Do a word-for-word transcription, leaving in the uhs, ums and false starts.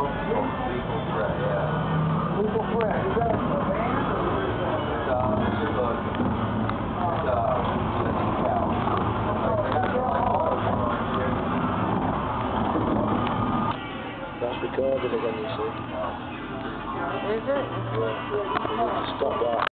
Legal threat, yeah. Legal threat, is that a band or is that? It's, uh, it's a, it's, uh, it's a decal. That's recorded again, you see. Is it? Yeah.